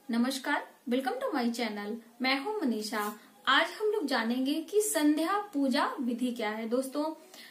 नमस्कार, welcome to my channel. मैं हूं मनीषा। आज हम लोग जानेंगे कि संध्या पूजा विधि क्या है। दोस्तों,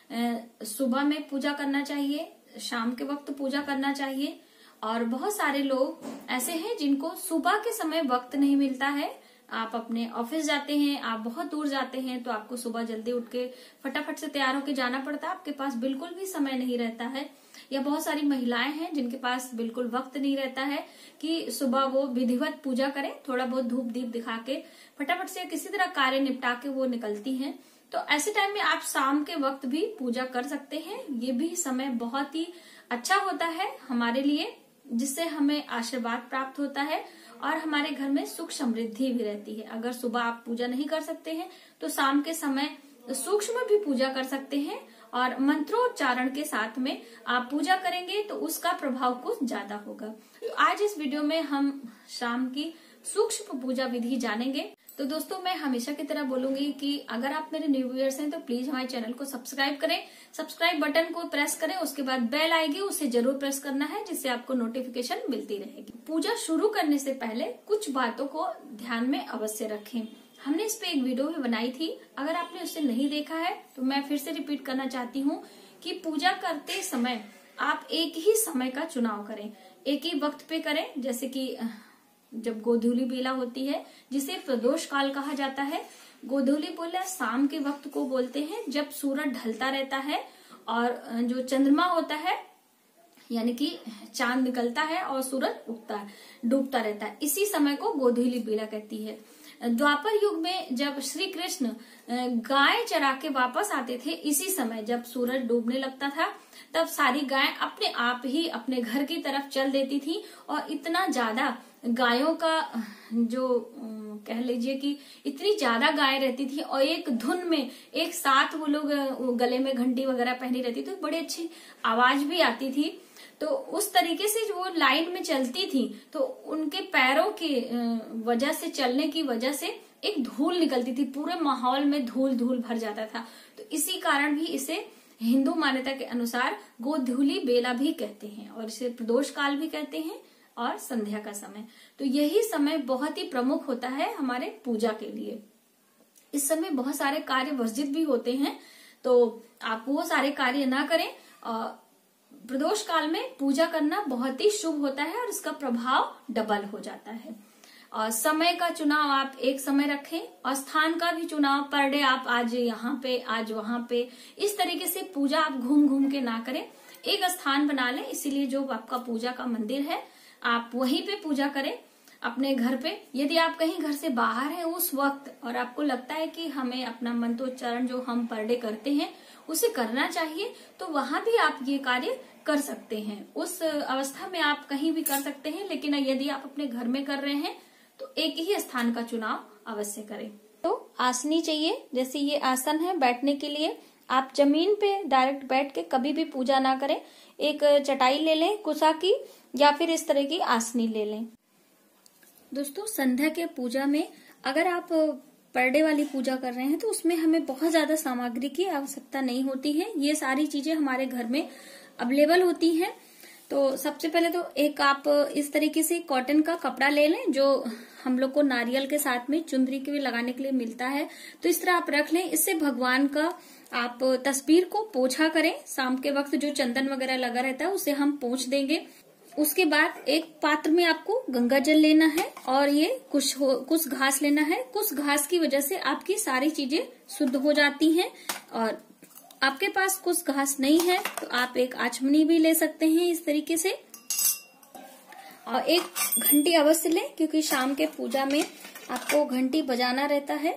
सुबह में पूजा करना चाहिए, शाम के वक्त पूजा करना चाहिए और बहुत सारे लोग ऐसे हैं जिनको सुबह के समय वक्त नहीं मिलता है। आप अपने ऑफिस जाते हैं, आप बहुत दूर जाते हैं, तो आपको सुबह जल्दी उठ के फटाफट से तैयार होके जाना पड़ता है। आपके पास बिल्कुल भी समय नहीं रहता है। या बहुत सारी महिलाएं हैं जिनके पास बिल्कुल वक्त नहीं रहता है कि सुबह वो विधिवत पूजा करें। थोड़ा बहुत धूप दीप दिखा के फटाफट से किसी तरह कार्य निपटा के वो निकलती हैं। तो ऐसे टाइम में आप शाम के वक्त भी पूजा कर सकते हैं। ये भी समय बहुत ही अच्छा होता है हमारे लिए, जिससे हमें आशीर्वाद प्राप्त होता है और हमारे घर में सुख समृद्धि भी रहती है। अगर सुबह आप पूजा नहीं कर सकते हैं तो शाम के समय सूक्ष्म भी पूजा कर सकते हैं और मंत्रोच्चारण के साथ में आप पूजा करेंगे तो उसका प्रभाव कुछ ज्यादा होगा। तो आज इस वीडियो में हम शाम की सूक्ष्म पूजा विधि जानेंगे। तो दोस्तों, मैं हमेशा की तरह बोलूंगी कि अगर आप मेरे न्यू व्यूअर्स हैं तो प्लीज हमारे चैनल को सब्सक्राइब करें। सब्सक्राइब बटन को प्रेस करें, उसके बाद बेल आएगी, उसे जरूर प्रेस करना है, जिससे आपको नोटिफिकेशन मिलती रहेगी। पूजा शुरू करने से पहले कुछ बातों को ध्यान में अवश्य रखें। हमने इस पे एक वीडियो भी बनाई थी, अगर आपने उसे नहीं देखा है तो मैं फिर से रिपीट करना चाहती हूँ कि पूजा करते समय आप एक ही समय का चुनाव करें, एक ही वक्त पे करें। जैसे कि जब गोधूली बेला होती है, जिसे प्रदोष काल कहा जाता है। गोधूली बेला शाम के वक्त को बोलते हैं, जब सूरज ढलता रहता है और जो चंद्रमा होता है यानी कि चांद निकलता है और सूरज उगता है, डूबता रहता है। इसी समय को गोधूली बेला कहती है। द्वापर युग में जब श्री कृष्ण गाय चरा के वापस आते थे, इसी समय जब सूरज डूबने लगता था, तब सारी गाय अपने आप ही अपने घर की तरफ चल देती थी और इतना ज्यादा गायों का जो कह लीजिए कि इतनी ज्यादा गाय रहती थी और एक धुन में एक साथ वो लोग गले में घंटी वगैरह पहनी रहती थी, तो बड़ी अच्छी आवाज भी आती थी। तो उस तरीके से जो लाइन में चलती थी, तो उनके पैरों की वजह से, चलने की वजह से एक धूल निकलती थी, पूरे माहौल में धूल धूल भर जाता था। तो इसी कारण भी इसे हिंदू मान्यता के अनुसार गोधूली बेला भी कहते हैं और इसे प्रदोष काल भी कहते हैं और संध्या का समय। तो यही समय बहुत ही प्रमुख होता है हमारे पूजा के लिए। इस समय बहुत सारे कार्य वर्जित भी होते हैं, तो आप वो सारे कार्य ना करें। प्रदोष काल में पूजा करना बहुत ही शुभ होता है और इसका प्रभाव डबल हो जाता है। और समय का चुनाव आप एक समय रखें और स्थान का भी चुनाव, पर डे आप आज यहाँ पे आज वहां पे, इस तरीके से पूजा आप घूम घूम के ना करें। एक स्थान बना लें, इसीलिए जो आपका पूजा का मंदिर है आप वहीं पे पूजा करें अपने घर पे। यदि आप कहीं घर से बाहर हैं उस वक्त और आपको लगता है कि हमें अपना मंत्रोच्चारण जो हम पर डे करते हैं उसे करना चाहिए, तो वहां भी आप ये कार्य कर सकते हैं। उस अवस्था में आप कहीं भी कर सकते हैं, लेकिन यदि आप अपने घर में कर रहे हैं तो एक ही स्थान का चुनाव अवश्य करें। तो आसनी चाहिए, जैसे ये आसन है बैठने के लिए। आप जमीन पे डायरेक्ट बैठ के कभी भी पूजा ना करें। एक चटाई ले लें कुशा की, या फिर इस तरह की आसनी ले लें। दोस्तों, संध्या के पूजा में अगर आप पर डे वाली पूजा कर रहे हैं तो उसमें हमें बहुत ज्यादा सामग्री की आवश्यकता नहीं होती है। ये सारी चीजें हमारे घर में अवेलेबल होती हैं। तो सबसे पहले तो एक आप इस तरीके से कॉटन का कपड़ा ले लें, जो हम लोग को नारियल के साथ में चुंदरी के लगाने के लिए मिलता है। तो इस तरह आप रख लें। इससे भगवान का आप तस्वीर को पोछा करें। शाम के वक्त जो चंदन वगैरह लगा रहता है उसे हम पोंछ देंगे। उसके बाद एक पात्र में आपको गंगा जल लेना है और ये कुछ घास लेना है। कुछ घास की वजह से आपकी सारी चीजें शुद्ध हो जाती हैं। और आपके पास कुछ घास नहीं है तो आप एक आचमनी भी ले सकते हैं इस तरीके से। और एक घंटी अवश्य लें, क्योंकि शाम के पूजा में आपको घंटी बजाना रहता है।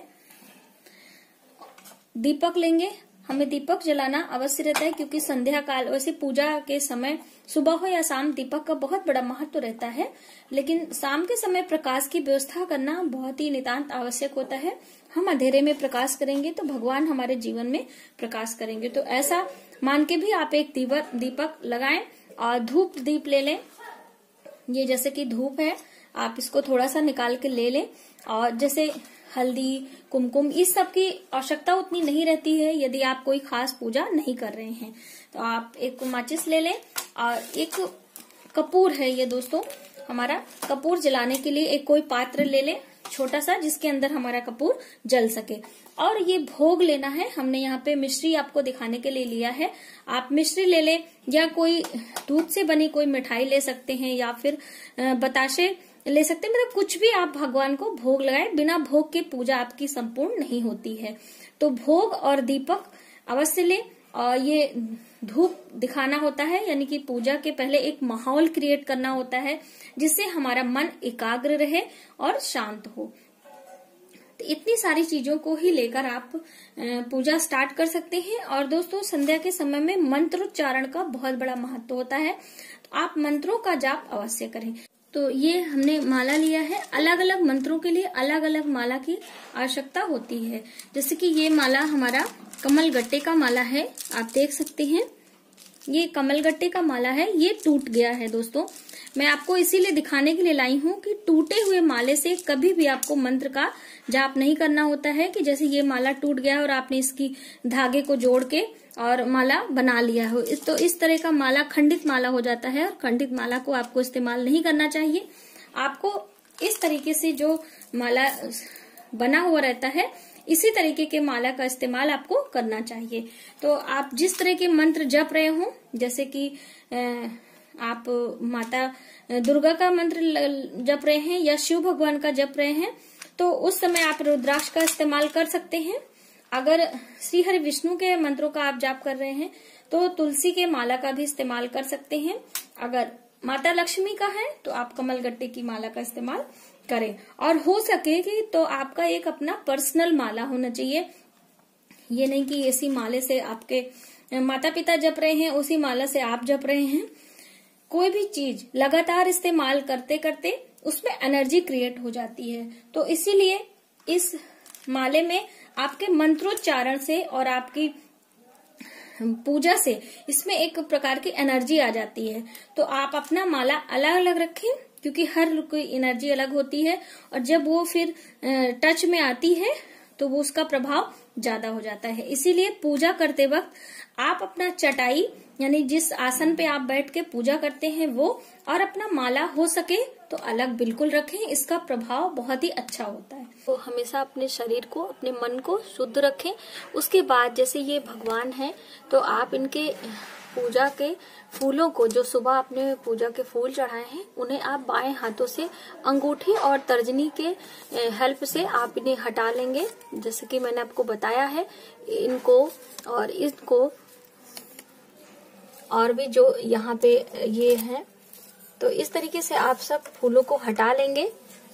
दीपक लेंगे, हमें दीपक जलाना अवश्य रहता है, क्योंकि संध्या काल, वैसे पूजा के समय सुबह हो या शाम दीपक का बहुत बड़ा महत्व रहता है, लेकिन शाम के समय प्रकाश की व्यवस्था करना बहुत ही नितांत आवश्यक होता है। हम अंधेरे में प्रकाश करेंगे तो भगवान हमारे जीवन में प्रकाश करेंगे। तो ऐसा मान के भी आप एक दीपक लगाएं और धूप दीप ले लें। ये जैसे कि धूप है, आप इसको थोड़ा सा निकाल के ले लें। और जैसे हल्दी, कुमकुम, इस सब की आवश्यकता उतनी नहीं रहती है यदि आप कोई खास पूजा नहीं कर रहे हैं। तो आप एक माचिस ले लें और एक कपूर है ये दोस्तों, हमारा कपूर जलाने के लिए एक कोई पात्र ले ले छोटा सा, जिसके अंदर हमारा कपूर जल सके। और ये भोग लेना है। हमने यहाँ पे मिश्री आपको दिखाने के लिए लिया है। आप मिश्री ले ले या कोई दूध से बनी कोई मिठाई ले सकते हैं या फिर बताशे ले सकते हैं। मतलब कुछ भी आप भगवान को भोग लगाए, बिना भोग के पूजा आपकी संपूर्ण नहीं होती है। तो भोग और दीपक अवश्य ले। और ये धूप दिखाना होता है, यानी कि पूजा के पहले एक माहौल क्रिएट करना होता है जिससे हमारा मन एकाग्र रहे और शांत हो। तो इतनी सारी चीजों को ही लेकर आप पूजा स्टार्ट कर सकते हैं। और दोस्तों, संध्या के समय में मंत्रोच्चारण का बहुत बड़ा महत्व होता है, तो आप मंत्रों का जाप अवश्य करें। तो ये हमने माला लिया है। अलग अलग मंत्रों के लिए अलग अलग माला की आवश्यकता होती है। जैसे कि ये माला हमारा कमल गट्टे का माला है, आप देख सकते हैं। ये कमल गट्टे का माला है, ये टूट गया है दोस्तों। मैं आपको इसीलिए दिखाने के लिए लाई हूँ कि टूटे हुए माले से कभी भी आपको मंत्र का जाप नहीं करना होता है। कि जैसे ये माला टूट गया और आपने इसकी धागे को जोड़ के और माला बना लिया हो, तो इस तरह का माला खंडित माला हो जाता है। और खंडित माला को आपको इस्तेमाल नहीं करना चाहिए। आपको इस तरीके से जो माला बना हुआ रहता है, इसी तरीके के माला का इस्तेमाल आपको करना चाहिए। तो आप जिस तरह के मंत्र जप रहे हो, जैसे कि आप माता दुर्गा का मंत्र जप रहे हैं या शिव भगवान का जप रहे हैं, तो उस समय आप रुद्राक्ष का इस्तेमाल कर सकते हैं। अगर श्री हरि विष्णु के मंत्रों का आप जाप कर रहे हैं तो तुलसी के माला का भी इस्तेमाल कर सकते हैं। अगर माता लक्ष्मी का है तो आप कमल गट्टे की माला का इस्तेमाल करें। और हो सके कि तो आपका एक अपना पर्सनल माला होना चाहिए। ये नहीं कि इसी माले से आपके माता पिता जप रहे हैं, उसी माला से आप जप रहे हैं। कोई भी चीज लगातार इस्तेमाल करते करते उसमें एनर्जी क्रिएट हो जाती है। तो इसीलिए इस माले में आपके मंत्रोच्चारण से और आपकी पूजा से इसमें एक प्रकार की एनर्जी आ जाती है। तो आप अपना माला अलग अलग रखें, क्योंकि हर कोई एनर्जी अलग होती है और जब वो फिर टच में आती है तो वो उसका प्रभाव ज्यादा हो जाता है। इसीलिए पूजा करते वक्त आप अपना चटाई, यानी जिस आसन पे आप बैठ के पूजा करते हैं वो, और अपना माला हो सके तो अलग बिल्कुल रखें। इसका प्रभाव बहुत ही अच्छा होता है। तो हमेशा अपने शरीर को, अपने मन को शुद्ध रखें। उसके बाद जैसे ये भगवान हैं, तो आप इनके पूजा के फूलों को, जो सुबह आपने पूजा के फूल चढ़ाए हैं, उन्हें आप बाएं हाथों से अंगूठी और तर्जनी के हेल्प से आप इन्हें हटा लेंगे। जैसे कि मैंने आपको बताया है, इनको और इसको और भी जो यहाँ पे ये है, तो इस तरीके से आप सब फूलों को हटा लेंगे।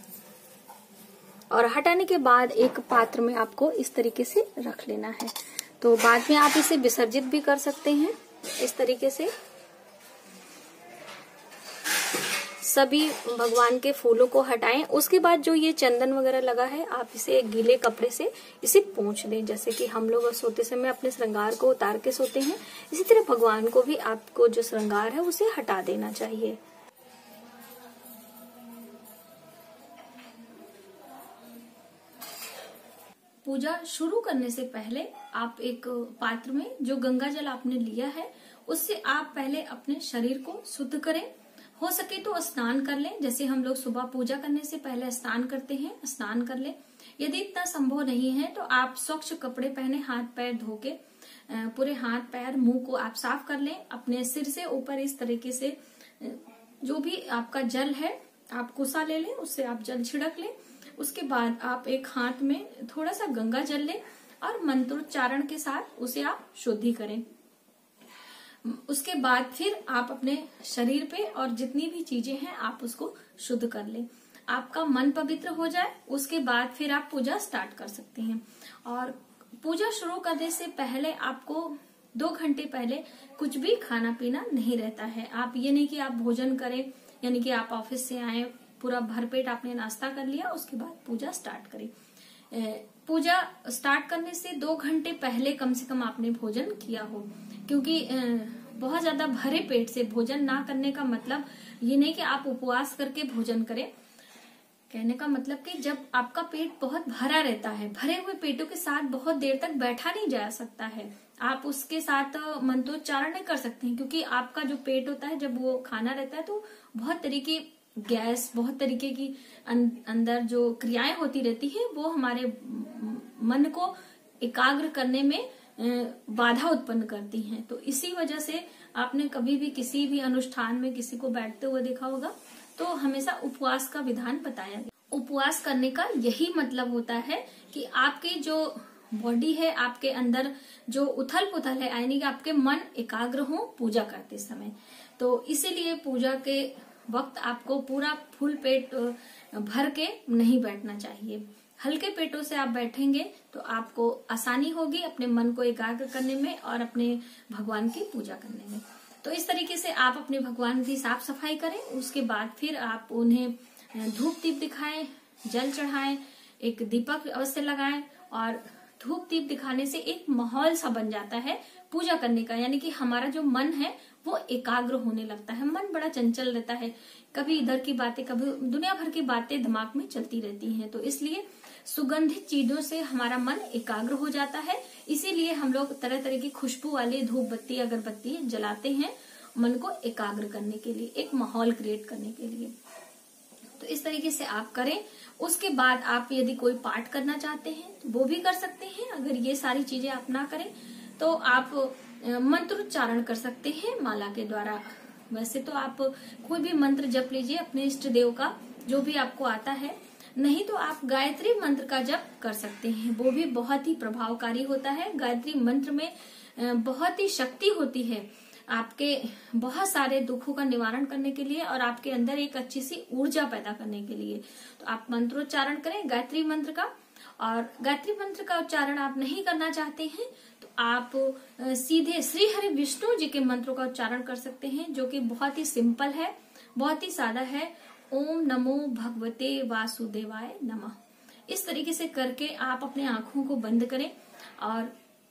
और हटाने के बाद एक पात्र में आपको इस तरीके से रख लेना है। तो बाद में आप इसे विसर्जित भी कर सकते हैं। इस तरीके से सभी भगवान के फूलों को हटाएं। उसके बाद जो ये चंदन वगैरह लगा है, आप इसे एक गीले कपड़े से इसे पोंछ लें। जैसे कि हम लोग सोते समय अपने श्रृंगार को उतार के सोते हैं, इसी तरह भगवान को भी आपको जो श्रृंगार है उसे हटा देना चाहिए। पूजा शुरू करने से पहले आप एक पात्र में जो गंगा जल आपने लिया है, उससे आप पहले अपने शरीर को शुद्ध करें। हो सके तो स्नान कर लें। जैसे हम लोग सुबह पूजा करने से पहले स्नान करते हैं, स्नान कर लें। यदि इतना संभव नहीं है तो आप स्वच्छ कपड़े पहने, हाथ पैर धो के पूरे हाथ पैर मुंह को आप साफ कर लें। अपने सिर से ऊपर इस तरीके से जो भी आपका जल है आप कुसा ले लें, उससे आप जल छिड़क लें। उसके बाद आप एक हाथ में थोड़ा सा गंगा जल लें और मंत्रोच्चारण के साथ उसे आप शुद्धि करें। उसके बाद फिर आप अपने शरीर पे और जितनी भी चीजें हैं आप उसको शुद्ध कर लें। आपका मन पवित्र हो जाए, उसके बाद फिर आप पूजा स्टार्ट कर सकते हैं। और पूजा शुरू करने से पहले आपको 2 घंटे पहले कुछ भी खाना पीना नहीं रहता है। आप ये नहीं कि आप भोजन करें, यानी कि आप ऑफिस से आए, पूरा भरपेट आपने नाश्ता कर लिया, उसके बाद पूजा स्टार्ट करें। पूजा स्टार्ट करने से 2 घंटे पहले कम से कम आपने भोजन किया हो, क्योंकि बहुत ज्यादा भरे पेट से भोजन ना करने का मतलब ये नहीं कि आप उपवास करके भोजन करें। कहने का मतलब कि जब आपका पेट बहुत भरा रहता है, भरे हुए पेटों के साथ बहुत देर तक बैठा नहीं जा सकता है। आप उसके साथ मंत्रोच्चारण नहीं कर सकते हैं, क्योंकि आपका जो पेट होता है जब वो खाना रहता है तो बहुत तरीके गैस, बहुत तरीके की अंदर जो क्रियाएं होती रहती है वो हमारे मन को एकाग्र करने में बाधा उत्पन्न करती हैं। तो इसी वजह से आपने कभी भी किसी भी अनुष्ठान में किसी को बैठते हुए देखा होगा तो हमेशा उपवास का विधान बताया गया। उपवास करने का यही मतलब होता है कि आपकी जो बॉडी है, आपके अंदर जो उथल पुथल है, यानी कि आपके मन एकाग्र हो पूजा करते समय। तो इसीलिए पूजा के वक्त आपको पूरा फुल पेट भर के नहीं बैठना चाहिए। हल्के पेटों से आप बैठेंगे तो आपको आसानी होगी अपने मन को एकाग्र करने में और अपने भगवान की पूजा करने में। तो इस तरीके से आप अपने भगवान की साफ सफाई करें। उसके बाद फिर आप उन्हें धूप दीप दिखाएं, जल चढ़ाएं, एक दीपक अवश्य लगाएं। और धूप दीप दिखाने से एक माहौल सा बन जाता है पूजा करने का, यानी कि हमारा जो मन है वो एकाग्र होने लगता है। मन बड़ा चंचल रहता है, कभी इधर की बातें, कभी दुनिया भर की बातें दिमाग में चलती रहती हैं। तो इसलिए सुगंधित चीजों से हमारा मन एकाग्र हो जाता है। इसीलिए हम लोग तरह तरह की खुशबू वाली धूप बत्ती, अगरबत्ती जलाते हैं मन को एकाग्र करने के लिए, एक माहौल क्रिएट करने के लिए। तो इस तरीके से आप करें। उसके बाद आप यदि कोई पाठ करना चाहते हैं तो वो भी कर सकते हैं। अगर ये सारी चीजें आप ना करें तो आप मंत्रोच्चारण कर सकते हैं माला के द्वारा। वैसे तो आप कोई भी मंत्र जप लीजिए अपने इष्ट देव का, जो भी आपको आता है। नहीं तो आप गायत्री मंत्र का जप कर सकते हैं, वो भी बहुत ही प्रभावकारी होता है। गायत्री मंत्र में बहुत ही शक्ति होती है आपके बहुत सारे दुखों का निवारण करने के लिए और आपके अंदर एक अच्छी सी ऊर्जा पैदा करने के लिए। तो आप मंत्रोच्चारण करें गायत्री मंत्र का। और गायत्री मंत्र का उच्चारण आप नहीं करना चाहते हैं तो आप सीधे श्री हरि विष्णु जी के मंत्रों का उच्चारण कर सकते हैं, जो कि बहुत ही सिंपल है, बहुत ही सादा है। ओम नमो भगवते वासुदेवाय नमः। इस तरीके से करके आप अपने आंखों को बंद करें और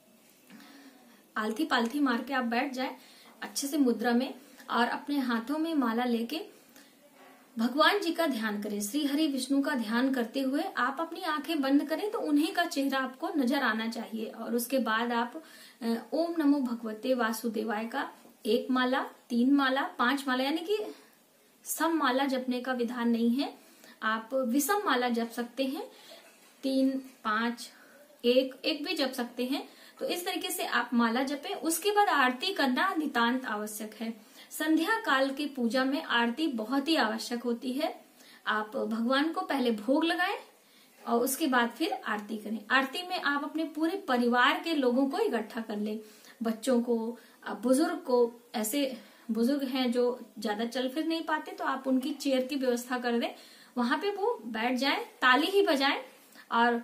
आलथी पालथी मार के आप बैठ जाए अच्छे से मुद्रा में, और अपने हाथों में माला लेके भगवान जी का ध्यान करें। श्री हरि विष्णु का ध्यान करते हुए आप अपनी आंखें बंद करें तो उन्हीं का चेहरा आपको नजर आना चाहिए। और उसके बाद आप ओम नमो भगवते वासुदेवाय का 1 माला, 3 माला, 5 माला, यानी कि सम माला जपने का विधान नहीं है। आप विषम माला जप सकते हैं, 3, 5, 1 भी जप सकते हैं। तो इस तरीके से आप माला जपें। उसके बाद आरती करना नितांत आवश्यक है। संध्या काल की पूजा में आरती बहुत ही आवश्यक होती है। आप भगवान को पहले भोग लगाएं और उसके बाद फिर आरती करें। आरती में आप अपने पूरे परिवार के लोगों को इकट्ठा कर लें, बच्चों को, बुजुर्ग को। ऐसे बुजुर्ग हैं जो ज्यादा चल फिर नहीं पाते तो आप उनकी चेयर की व्यवस्था कर दें, वहां पे वो बैठ जाएं, ताली ही बजाएं। और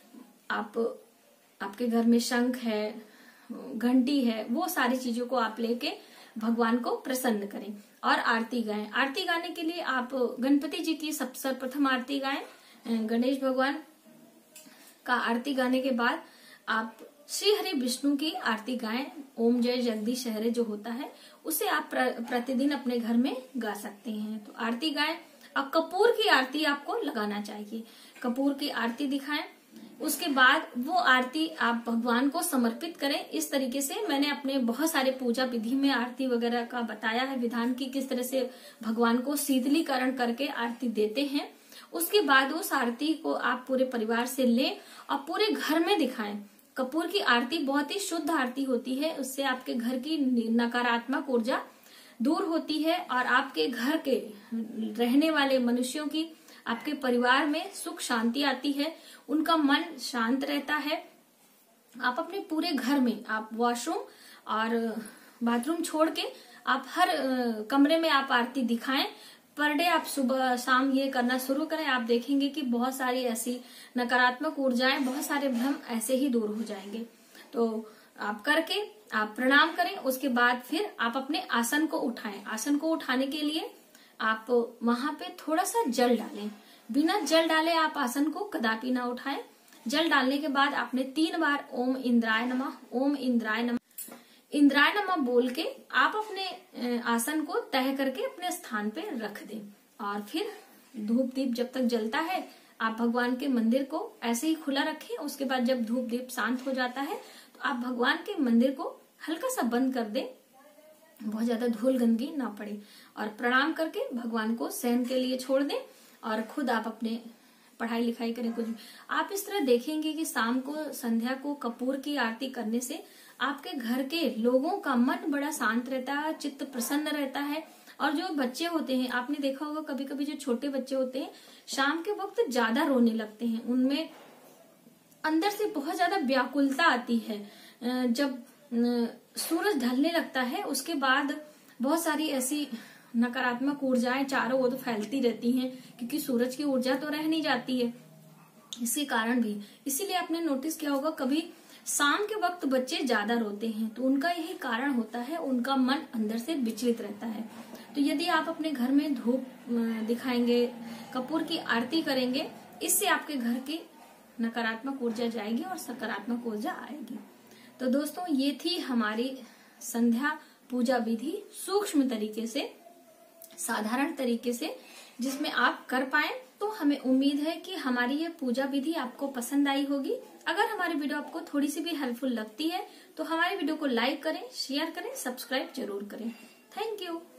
आपके घर में शंख है, घंटी है, वो सारी चीजों को आप लेके भगवान को प्रसन्न करें और आरती गाएं। आरती गाने के लिए आप गणपति जी की सर्वप्रथम आरती गाएं। गणेश भगवान का आरती गाने के बाद आप श्री हरि विष्णु की आरती गाएं। ओम जय जगदीश हरे जो होता है उसे आप प्रतिदिन अपने घर में गा सकते हैं। तो आरती गाएं। अब कपूर की आरती आपको लगाना चाहिए, कपूर की आरती दिखाएं। उसके बाद वो आरती आप भगवान को समर्पित करें। इस तरीके से मैंने अपने बहुत सारे पूजा विधि में आरती वगैरह का बताया है विधान की, किस तरह से भगवान को शीतलीकरण करके आरती देते हैं। उसके बाद उस आरती को आप पूरे परिवार से लें और पूरे घर में दिखाएं। कपूर की आरती बहुत ही शुद्ध आरती होती है, उससे आपके घर की नकारात्मक ऊर्जा दूर होती है और आपके घर के रहने वाले मनुष्यों की, आपके परिवार में सुख शांति आती है, उनका मन शांत रहता है। आप अपने पूरे घर में आप वॉशरूम और बाथरूम छोड़ के आप हर कमरे में आप आरती दिखाएं। पर डे आप सुबह शाम ये करना शुरू करें। आप देखेंगे कि बहुत सारी ऐसी नकारात्मक ऊर्जाएं, बहुत सारे भ्रम ऐसे ही दूर हो जाएंगे। तो आप करके आप प्रणाम करें। उसके बाद फिर आप अपने आसन को उठाएं। आसन को उठाने के लिए आप वहां पे थोड़ा सा जल डालें। बिना जल डाले आप आसन को कदापि ना उठाएं। जल डालने के बाद आपने 3 बार ओम इंद्राय नमः, ओम इंद्राय नमः, इंद्राय नमः बोल के आप अपने आसन को तय करके अपने स्थान पे रख दें। और फिर धूप दीप जब तक जलता है आप भगवान के मंदिर को ऐसे ही खुला रखें। उसके बाद जब धूप दीप शांत हो जाता है तो आप भगवान के मंदिर को हल्का सा बंद कर दें बहुत ज्यादा धूल गंदगी ना पड़े। और प्रणाम करके भगवान को शयन के लिए छोड़ दें और खुद आप अपने पढ़ाई लिखाई करें। कुछ आप इस तरह देखेंगे कि शाम को संध्या को कपूर की आरती करने से आपके घर के लोगों का मन बड़ा शांत रहता है, चित्त प्रसन्न रहता है। और जो बच्चे होते हैं, आपने देखा होगा कभी कभी जो छोटे बच्चे होते हैं शाम के वक्त ज्यादा रोने लगते हैं, उनमें अंदर से बहुत ज्यादा व्याकुलता आती है। जब सूरज ढलने लगता है उसके बाद बहुत सारी ऐसी नकारात्मक ऊर्जाएं चारों ओर फैलती रहती हैं, क्योंकि सूरज की ऊर्जा तो रह नहीं जाती है इसके कारण भी। इसीलिए आपने नोटिस किया होगा कभी शाम के वक्त बच्चे ज्यादा रोते हैं, तो उनका यही कारण होता है, उनका मन अंदर से विचलित रहता है। तो यदि आप अपने घर में धूप दिखाएंगे, कपूर की आरती करेंगे, इससे आपके घर की नकारात्मक ऊर्जा जाएगी और सकारात्मक ऊर्जा आएगी। तो दोस्तों ये थी हमारी संध्या पूजा विधि, सूक्ष्म तरीके से, साधारण तरीके से, जिसमें आप कर पाए। तो हमें उम्मीद है कि हमारी ये पूजा विधि आपको पसंद आई होगी। अगर हमारी वीडियो आपको थोड़ी सी भी हेल्पफुल लगती है तो हमारे वीडियो को लाइक करें, शेयर करें, सब्सक्राइब जरूर करें। Thank you.